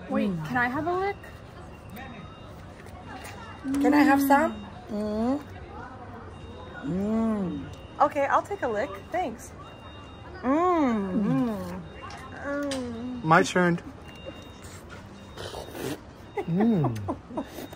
Wait, can I have a lick? Can I have some? Okay, I'll take a lick. Thanks. My turn.